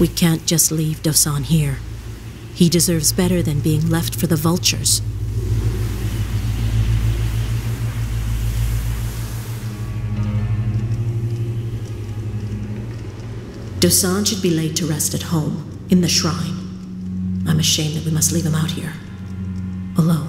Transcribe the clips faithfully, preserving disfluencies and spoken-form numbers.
We can't just leave Dosan here. He deserves better than being left for the vultures. Dosan should be laid to rest at home, in the shrine. I'm ashamed that we must leave him out here, alone.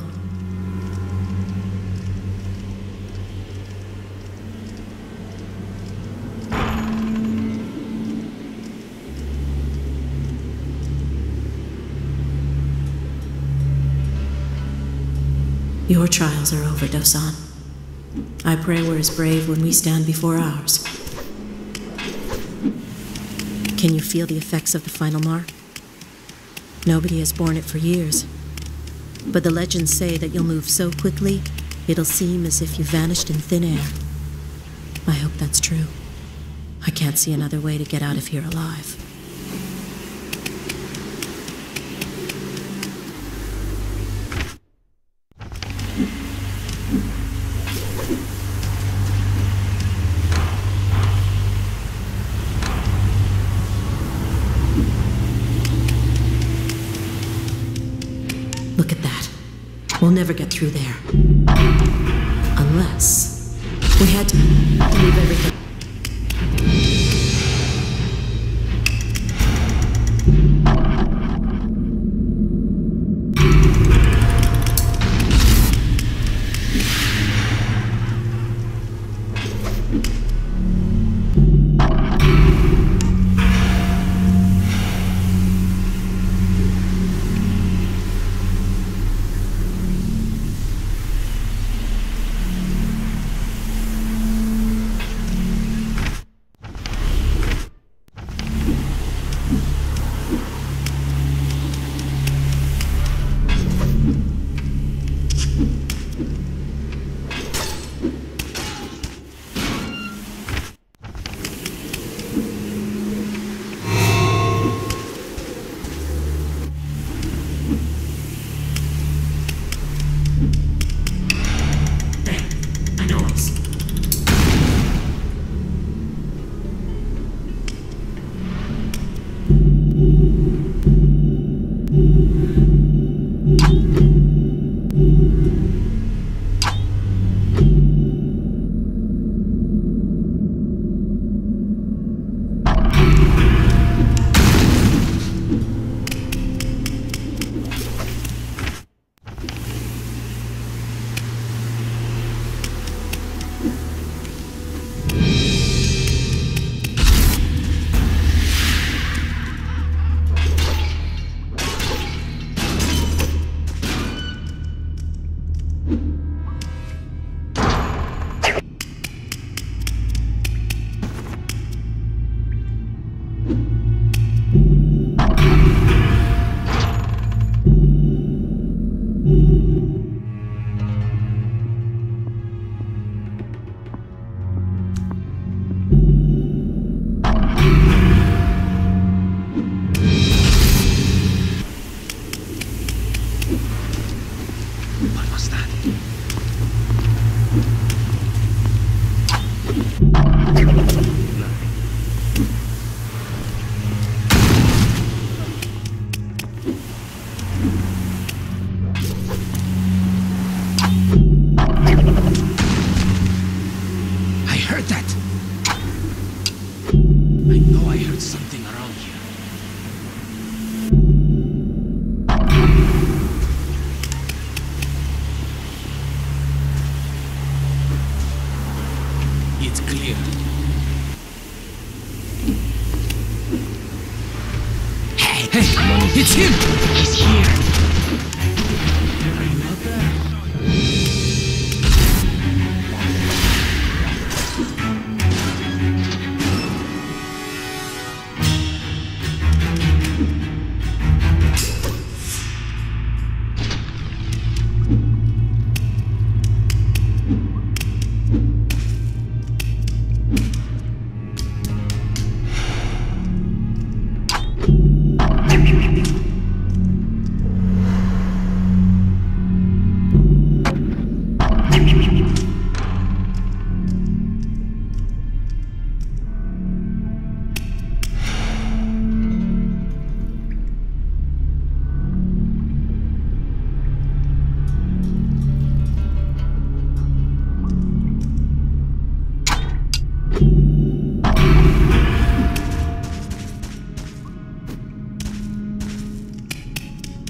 Your trials are over, Dosan. I pray we're as brave when we stand before ours. Can you feel the effects of the final mark? Nobody has borne it for years. But the legends say that you'll move so quickly, it'll seem as if you vanished in thin air. I hope that's true. I can't see another way to get out of here alive. Look at that. We'll never get through there. Unless we had to leave everything. It's him! He's here! Are you out there?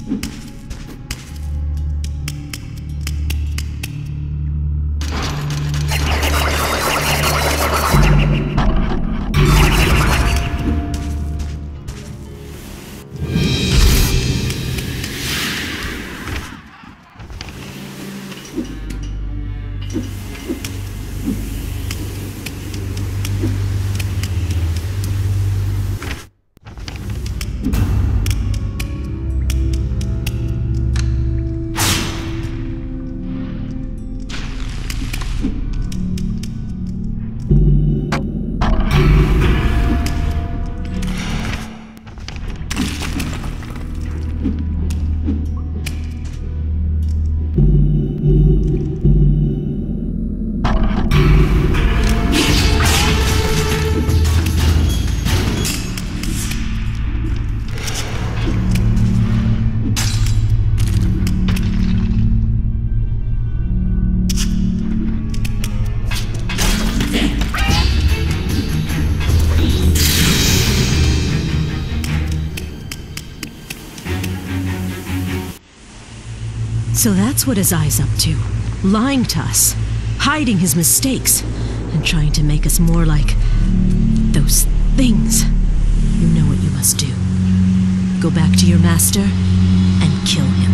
So that's what Azai's up to. Lying to us, hiding his mistakes, and trying to make us more like those things. You know what you must do. Go back to your master and kill him.